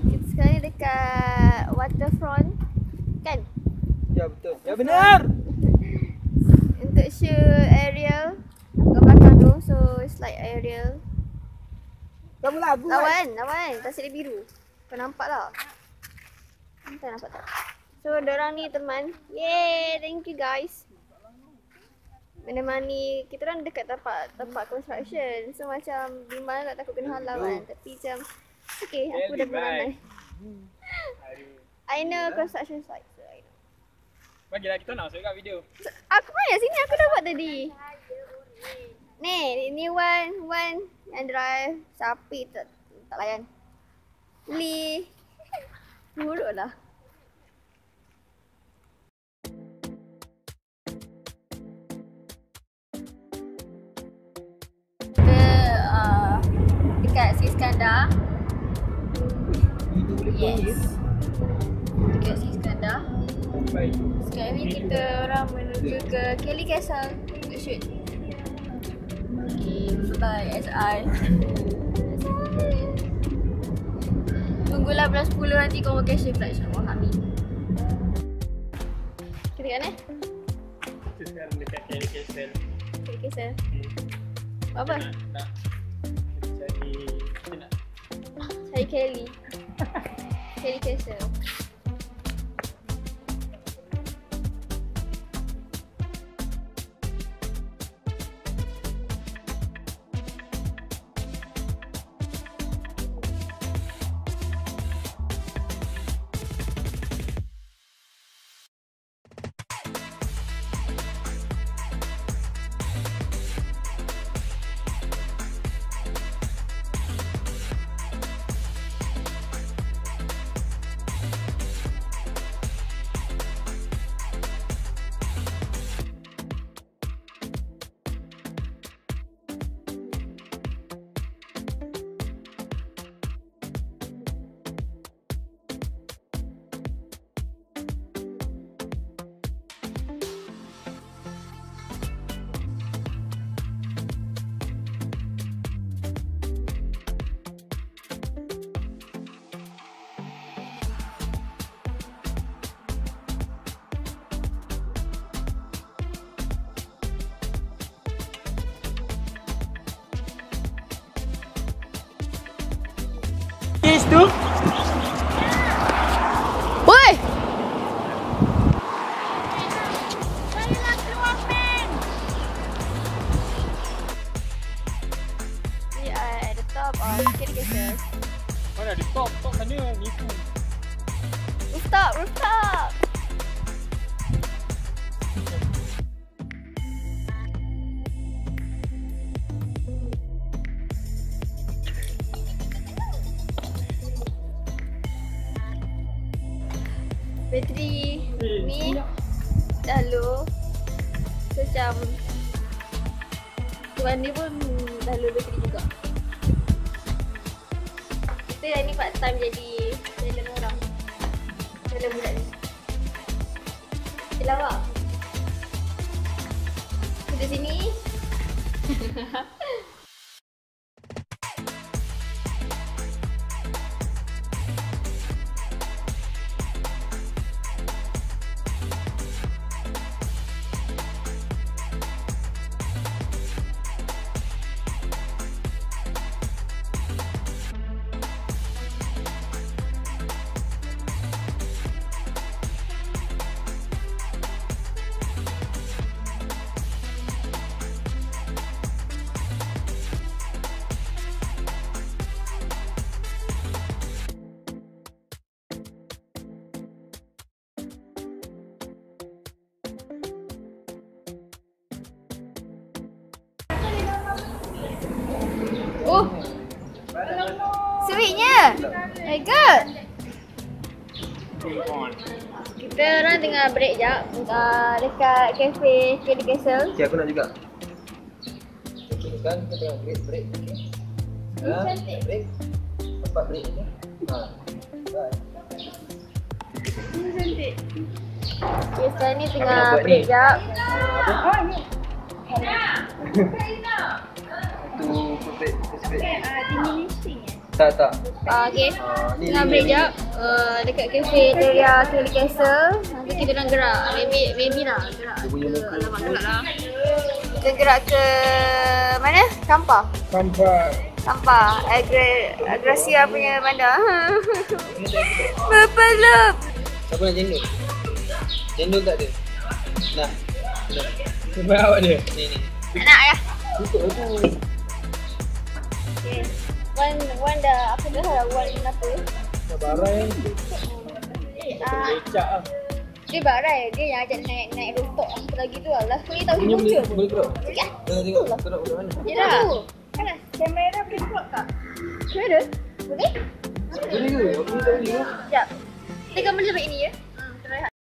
Kita sekarang ni dekat waterfront, kan? Ya betul. Ya benar. Untuk shoot aerial kat belakang tu, so it's like aerial. Kamu lagu Lawan, tasik dia biru. Kau nampak tak? Entah nampak tak? So, dorang ni teman. Yeay, thank you guys. Menemani kita orang dekat tempat construction. So macam bimbang tak takut kena halau kan. Tapi macam okay, aku dah beranai. I know construction site, so I know. Bagilah kita nak masuk kat video. So, aku banyak sini, aku dah buat tadi. Ni one yang drive. Sapi tak layan. Lee. Buruk lah. Dekat Iskandar. Yes. Dekat Iskandar. Sekarang ni kita orang menuju ke Kelly Castle untuk shoot. Okay, fly SI. Tunggulah bulan 10 nanti convocation flight insyaAllah. Amin. Kita kat mana? Kita sekarang dekat Kelly Castle. Kelly Castle. Apa? Nak Cari Kelly. Kelly Castle. Tu? Woi! We are at the top of Kelly Castle. Mana di top sana nipu. Rooftop! Bateri ni dah low. So macam tuan dia pun dah low bateri juga. Kita dah ni part time jadi challenge orang. Challenge budak ni. Kita lawak. Duduk sini. Oh, sweetnya. My god. Kita orang tengah break jap dekat cafe Kelly Castle. Okay, aku nak juga. Kan kita tengah break. Break. Tempat break ni. Bye. Ini cantik. Okay, sekarang ni tengah break jap. Apa? Tu perfect. Diminishing Tak. Okay. Ni Tengah break jap. Dekat cafeteria Kelly Castle. Nanti kita orang gerak. Maybe lah gerak Dia punya ke, muka. alamak gerak lah. Kita gerak ke mana? Sampah. Sampah. Gracia punya bandar. Berpeluk. Siapa nak cendol? Cendol tak ada? Nah. Sebab awak dia. Ni. Tak nak ya. Tutup tu. Okay. Wan dah apa dah lah Wan apa? Barai. Ah, Lecak lah. dia barai. Dia yang ajak naik rooftop apa lagi tu lah. Last ni tahu dia Boleh muncul. boleh keluar. Ya. Tengok keluar kat mana? Ya dah. Mana? Kamera boleh keluar tak? Kamera? Boleh? Boleh ke? Aku ni tak boleh lah. Sekejap. Kita gambar sampai ini ya.